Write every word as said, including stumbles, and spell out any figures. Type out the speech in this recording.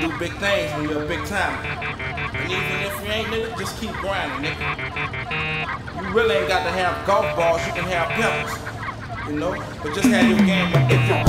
do big things when you're a big timer. And even if you ain't, nigga, just keep grinding, nigga. You really ain't got to have golf balls, you can have pebbles, you know? But just have your game up if you're